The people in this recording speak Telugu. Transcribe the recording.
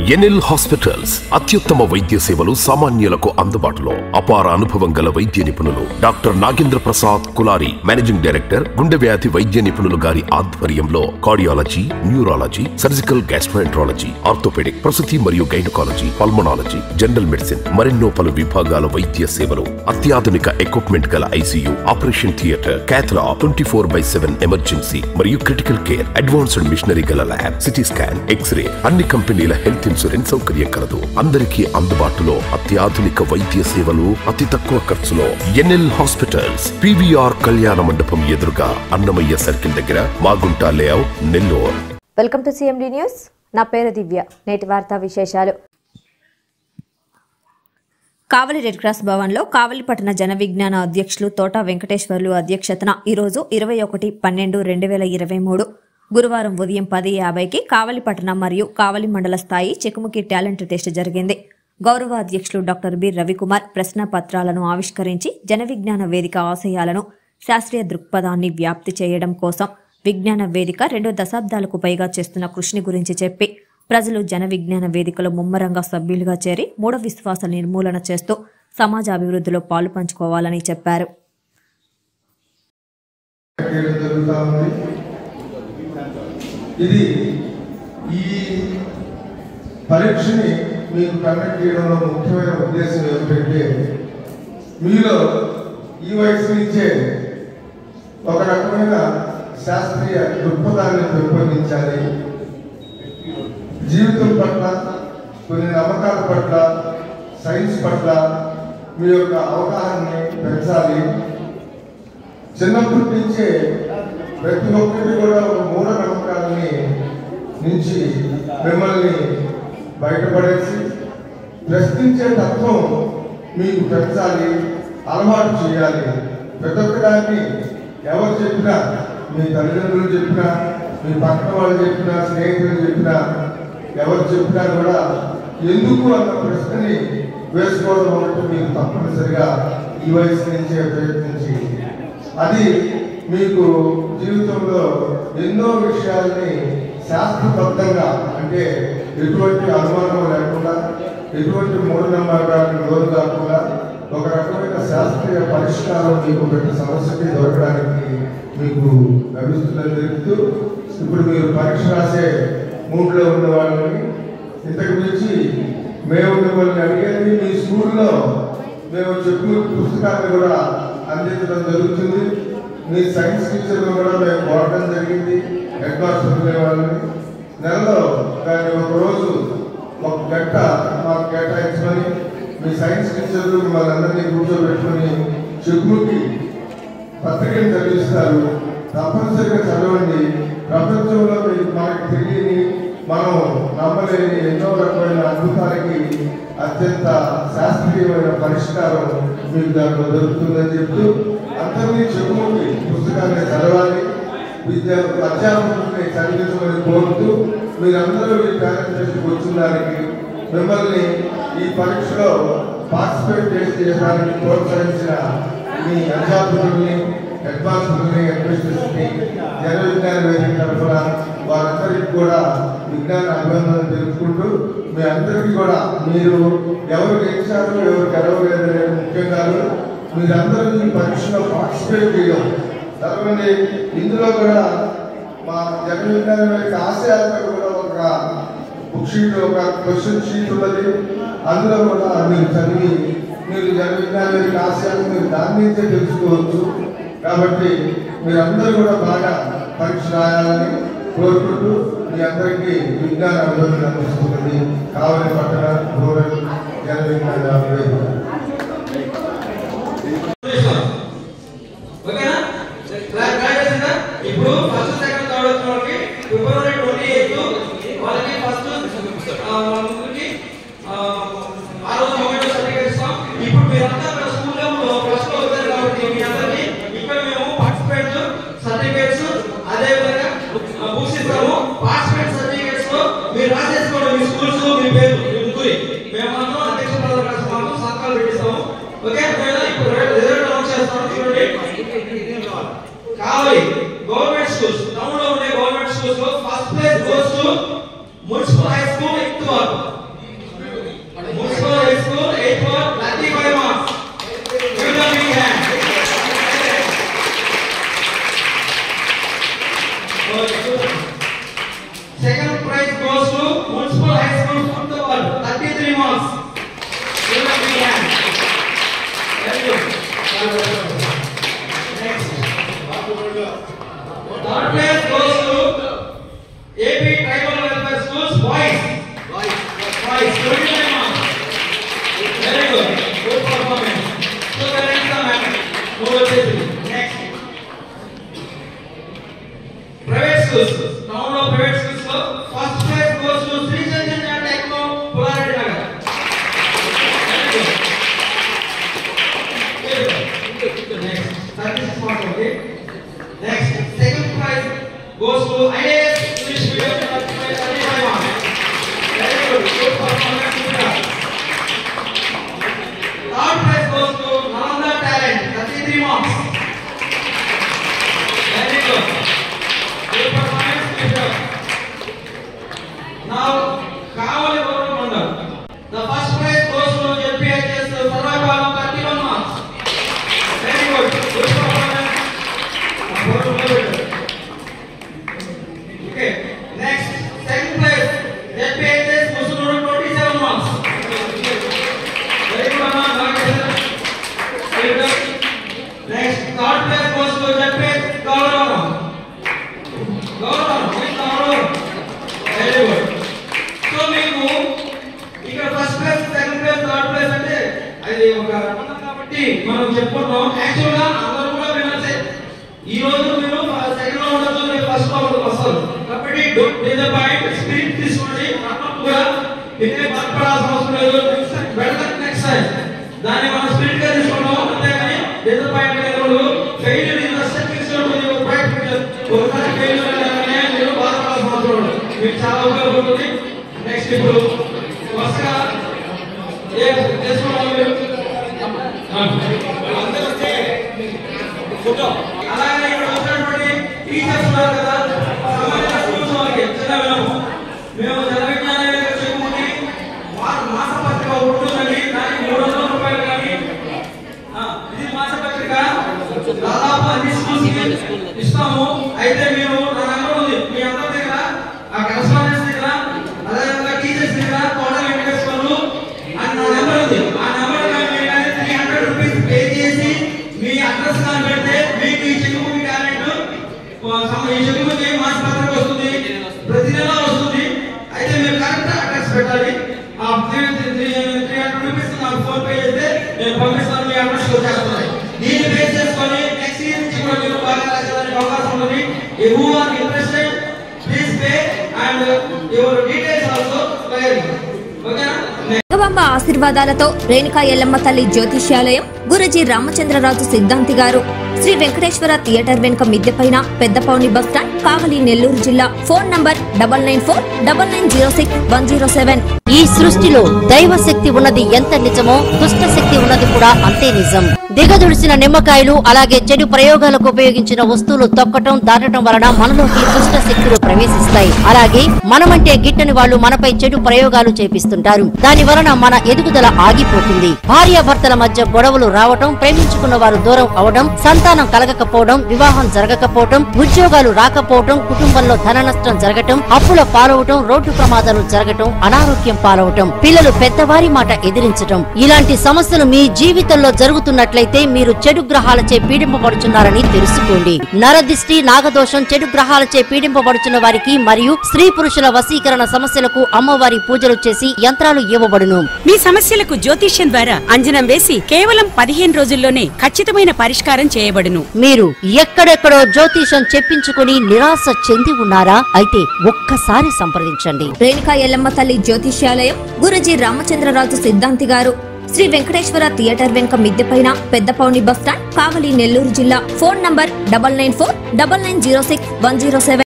ఎన్ఎల్ హాస్పిటల్స్ అత్యుత్తమ వైద్య సేవలు సామాన్యులకు అందుబాటులో. అపార అనుభవం గల వైద్య నిపుణులు doctor Nagendra Prasad Kulari, managing director, గుండె వ్యాధి వైద్య నిపుణులు గారి ఆధ్వర్యంలో cardiology, neurology, surgical gastroenterology, orthopaedic, ప్రసూతి మరియు గైనకాలజీ, పల్మనాలజీ, జనరల్ మెడిసిన్ మరెన్నో పలు విభాగాల వైద్య సేవలు. అత్యాధునిక ఎక్విప్మెంట్ గల ICU, operation theatre, cath lab, 24/7 emergency మరియు క్రిటికల్ కేర్, అడ్వాన్స్డ్ మిషనరీ గల ల్యాబ్, సిటీ స్కాన్, ఎక్స్రే, అన్ని కంపెనీల హెల్త్ ఇన్సూరెన్స్ సౌకర్యం కలదు. అందరికీ అందుబాటులో అత్యాధునిక వైద్య సేవలు అతి తక్కువ ఖర్చులో. ఎన్ఎల్ హాస్పిటల్స్, పివిఆర్ కళ్యాణ మండపం ఎదురుగా, అన్నమయ్య సర్కిల్ దగ్గర, Magunta layout, Nellore. Welcome to CMD news. నా పేరు దివ్య. నేటి వార్తా విశేషాలు. కావలి రెడ్ క్రాస్ భవన్లో కావలి పట్టణ జన విజ్ఞాన అధ్యక్షులు తోట వెంకటేశ్వర్లు అధ్యక్షతన ఈరోజు 21/12/2023 గురువారం ఉదయం 10:50కి కావలి పట్టణ మరియు కావలి మండల స్థాయి చెకుముకి టాలెంట్ టెస్ట్ జరిగింది. గౌరవ అధ్యక్షులు డాక్టర్ బి రవికుమార్ ప్రశ్న పత్రాలను ఆవిష్కరించి జన విజ్ఞాన వేదిక ఆశయాలను, శాస్త్రీయ దృక్పథాన్ని వ్యాప్తి చేయడం కోసం విజ్ఞాన వేదిక 2 దశాబ్దాలకు పైగా చేస్తున్న కృషిని గురించి చెప్పి ప్రజలు జన విజ్ఞాన వేదికలో ముమ్మరంగా సభ్యులుగా చేరి మూఢ విశ్వాస నిర్మూలన చేస్తూ సమాజ అభివృద్ధిలో పాలు పంచుకోవాలని చెప్పారు. ఇది ఈ పరీక్షని మీకు కండక్ట్ చేయడంలో ముఖ్యమైన ఉద్దేశం ఏమిటంటే, మీలో ఈ వయసు నుంచే ఒక రకమైన శాస్త్రీయ దృక్పథాన్ని పెంపొందించాలి. జీవితం పట్ల, కొన్ని నమ్మకాల పట్ల, సైన్స్ పట్ల మీ యొక్క అవగాహనని పెంచాలి. చిన్నప్పటి నుంచే ప్రతి ఒక్కటి కూడా ఒక మూఢ నమ్మకాలని నుంచి మిమ్మల్ని బయటపడేసి ప్రశ్నించే తత్వం మీకు పెంచాలి, అలవాటు చేయాలి. ప్రతి ఒక్కదాన్ని ఎవరు చెప్పినా, మీ తల్లిదండ్రులు చెప్పినా, మీ పక్కన వాళ్ళు చెప్పినా, స్నేహితులు చెప్పినా, ఎవరు చెప్పినా కూడా ఎందుకు అన్న ప్రశ్నని వేసుకోవడం అంటే మీకు తప్పనిసరిగా ఈ వయసు నుంచే ప్రయత్నించి, అది మీకు జీవితంలో ఎన్నో విషయాల్ని శాస్త్రబద్ధంగా, అంటే ఎటువంటి అనుమానం లేకుండా, ఎటువంటి మూఢనమ్మకాలకు లోను కాకుండా ఒక రకమైన శాస్త్రీయ పరిష్కారం మీకు ప్రతి సమస్యకి దొరకడానికి మీకు లభిస్తుందని తెలుపుతూ, ఇప్పుడు మీరు పరీక్ష రాసే మూడ్లో ఉన్న వాళ్ళని ఇంతకు మించి మేము మిమ్మల్ని అడిగేది, మీ స్కూల్లో మేము చెప్పిన పుస్తకాన్ని కూడా అందించడం జరుగుతుంది. మీ సైన్స్ టీచర్లు కూడా మేము కోరడం జరిగింది. హెడ్ మాస్టర్ వాళ్ళని నెలలో దాన్ని ఒకరోజు 1 గంట మాకు కేటాయించమని మీ సైన్స్ టీచర్లు మిమ్మల్ని అందరినీ కూర్చోబెట్టుకుని చెక్కుకి పత్రికను చదివిస్తారు. తప్పనిసరిగా చదవండి. ప్రపంచంలో మనకి తెలియని, మనం నమ్మలేని ఎన్నో రకమైన అద్భుతాలకి అత్యంత శాస్త్రీయమైన పరిష్కారం మీకు దాంట్లో దొరుకుతుందని చెప్తూ, అందరినీ చెప్పుకుంటే పుస్తకాన్ని చదవాలి, అధ్యాపకుల్ని చదివించమని కోరుతూ, మీరందరూ ఈ టాలెంట్ టెస్ట్కి వచ్చిన దానికి, మిమ్మల్ని ఈ పరీక్షలో పార్టిసిపేట్ చేయడానికి ప్రోత్సహించిన మీ అధ్యాపకుల్ని, హెడ్ మాస్టర్ని, అడ్మినిస్ట్రేషన్ని, జన విజ్ఞాన వేదిక తరఫున వారందరికీ కూడా విజ్ఞాన అభినందనలు తెలుపుకుంటూ, మీ అందరికీ కూడా మీరు ఎవరు గెలిచారు, ఎవరు గెలవలేదనే ముఖ్యంగా మీరందరూ ఈ పరీక్షలో పార్టిసిపేట్ చేయడం తర్వాత ఇందులో కూడా మా జన విజ్ఞాన వేదిక ఆశయాలతో కూడా ఒక బుక్ షీట్, ఒక క్వశ్చన్ షీట్ ఉన్నది. అందులో కూడా మీరు చదివి మీరు జన విజ్ఞాన వేదిక ఆశయాలు మీరు దాని నుంచే తెలుసుకోవచ్చు. కాబట్టి మీరందరూ కూడా బాగా పరీక్ష రాయాలని కోరుకుంటూ మీ అందరికీ విజ్ఞాన అభివృద్ధి అందిస్తుంది కావలి పట్టణ రూరల్ జన విజ్ఞాన వేదిక. ఇప్పుడు ఫస్ట్ సెకండ్ థర్డ్ వచ్చిన వాళ్ళకి ఫిబ్రవరి 28 వాళ్ళకి ఫస్ట్ ముగ్గురికి ఆ రోజు మొబైల్ సర్టిఫికేట్ ఇస్తాం. ఇప్పుడు మీరంతా మన స్కూల్లో ఫస్ట్ లో వచ్చారు కాబట్టి మీ అందరికీ ఇక్కడ మేము పార్టిసిపేట్ సర్టిఫికేట్స్, అదే విధంగా బుక్స్ ఇస్తాము. పార్టిసిపేట్ సర్టిఫికేట్స్ లో మీరు రాసేసుకోండి మీ స్కూల్స్, మీ పేరు, మీ ముగ్గురి. మేము మాత్రం అధ్యక్ష పదవి కోసం మాత్రం సంతకాలు పెట్టిస్తాము. ఓకే, ఇప్పుడు రిజల్ట్ అనౌన్స్ చేస్తాము. చూడండి, కావాలి గవర్నమెంట్ స్కూల్స్, టౌన్ లో ఉండే గవర్నమెంట్ స్కూల్స్ లో first place goes to municipal high school ఇక్తువార్. to IAS English medium 35 marks. Very good. Good performance. Third prize goes to Nalanda Talent 33 marks. Very good. Good performance. Now Kavali Gaurav Mandal. The first prize goes to JPHS Sarvaipalam 31 marks. Very good. Good performance. Okay. Next, second place, JPHS Musunuru 27 marks. Very good, next, third place goes to JPHS Gaurav. Very good. So మీకు ఇక్కడ first place, second place, third place అంటే అది ఒక రకం కాబట్టి మనం చెప్పుకుంటాం. యాక్చువల్ గా అందరూ కూడా వినాల్సే. ఈ రోజు మీరు సెకండ్ లో ఉండొచ్చు, మీరు ఫస్ట్ లో వస్తారు కాబట్టి స్పిరిట్ తీసుకోండి. కూడా ఇదే బాధపడాల్సిన అవసరం లేదు. నెక్స్ట్ టైం దాన్ని మనం స్పిరిట్ గా తీసుకుంటాం. అంతేగాని డిసప్పాయింట్ అయ్యేవాళ్ళు failure in the stepping stone to your bright future. ఒకసారి ఫెయిల్యూర్ అయ్యారనే మీరు బాధపడాల్సిన అవసరం లేదు. మీకు చాలా ఉపయోగపడుతుంది. నెక్స్ట్ ఇప్పుడు వరుసగా చేసుకోవాలి మీరు అందరూ వస్తే ఫోటో. అలాగే ఇక్కడ వచ్చినటువంటి టీచర్స్ ఉన్నారు కదా, సామాన్య స్కూల్స్ వాళ్ళకి చిన్న వినము. మేము జన విజ్ఞాన చెప్పుకుంటే మాసపత్రిక ఉంటుందండి. దానికి 300 రూపాయలు కానీ ఇది మాసపత్రిక దాదాపు అన్ని స్కూల్స్ ఇస్తాము. అయితే మీరు నా నెంబర్ ఉంది మీ అందరి దగ్గర, ఆ కరెస్పాండెన్స్ దగ్గర, అదేవిధంగా టీచర్స్ దగ్గర కోడలు వెంకటేశ్వరు అని నా నెంబర్ ఉంది. ఆ నెంబర్ మీరు 300 రూపీస్ పే చేసి మీ అడ్రస్ కానీ పెడితే మీకు ఈ చెక్కుబుక్ టాలెంట్ ఈ చెక్కుబుక్ మాసపత్రిక వస్తుంది, ప్రతి నెల వస్తుంది. అయితే మీరు కరెక్ట్ అడ్రస్ పెట్టాలి. ఆ 300 రూపీస్ నాకు ఫోన్ పే చేస్తే నేను పంపిస్తాను, మీ అడ్రస్ వచ్చేస్తుంది. దీన్ని బేస్ చేసుకొని నెక్స్ట్ ఇయర్ నుంచి కూడా మీరు బాగా రాసేదానికి అవకాశం ఉంది. Who are interested please pay and your details also clear. ఓకేనా? నాగబాంబ ఆశీర్వాదాలతో రేణుకా ఎల్లమ్మ తల్లి జ్యోతిష్యాలయం గురుజీ రామచంద్రరాజు సిద్ధాంతి గారు శ్రీ వెంకటేశ్వర థియేటర్ వెనుక మిద్దెపైన పెద్దపౌని బస్టాండ్, కావలి, నెల్లూరు జిల్లా. Phone number 9949961007. ఈ సృష్టిలో దైవ శక్తి ఉన్నది ఎంత నిజమో దుష్ట శక్తి ఉన్నది కూడా అంతే నిజం. దిగదుడిసిన నిమ్మకాయలు అలాగే చెడు ప్రయోగాలకు ఉపయోగించిన వస్తువులు తొక్కటం దాటడం వలన మనలోకి దుష్ట శక్తులు ప్రవేశిస్తాయి. అలాగే మనమంటే గిట్టని వాళ్ళు మనపై చెడు ప్రయోగాలు చేపిస్తుంటారు. దాని వలన మన ఎదుగుదల ఆగిపోతుంది. భార్యాభర్తల మధ్య గొడవలు రావటం, ప్రేమించుకున్న వారు దూరం అవడం, సంతానం కలగకపోవడం, వివాహం జరగకపోవడం, ఉద్యోగాలు రాకపోవడం, కుటుంబంలో ధన నష్టం జరగటం, అప్పుల పాలవటం, రోడ్డు ప్రమాదాలు జరగటం, అనారోగ్యం పాలవటం, పిల్లలు పెద్దవారి మాట ఎదిరించటం, ఇలాంటి సమస్యలు మీ జీవితంలో జరుగుతున్నట్లయితే మీరు చెడు గ్రహాలచే పీడింపబడుచున్నారని తెలుసుకోండి. నరదిష్టి, నాగదోషం, చెడు గ్రహాలచే పీడింపబడుచున్న వారికి మరియు స్త్రీ పురుషుల వశీకరణ సమస్యలకు అమ్మవారి పూజలు చేసి యంత్రాలు ఇవ్వబడును. మీ సమస్యలకు జ్యోతిష్యం ద్వారా అంజనం వేసి కేవలం 15 రోజుల్లోనే ఖచ్చితమైన పరిష్కారం చేయబడును. మీరు ఎక్కడెక్కడో జ్యోతిషం చెప్పించుకుని నిరాశ చెంది ఉన్నారా? అయితే ఒక్కసారి సంప్రదించండి. రేణుకా ఎల్లమ్మ తల్లి జ్యోతిష్యాలయం గురుజీ రామచంద్రరాజు సిద్ధాంతి గారు శ్రీ వెంకటేశ్వర థియేటర్ వెనుక మిద్దెపైన పెద్దపౌని బస్టాండ్, కావలి, నెల్లూరు జిల్లా. Phone number 9949961007.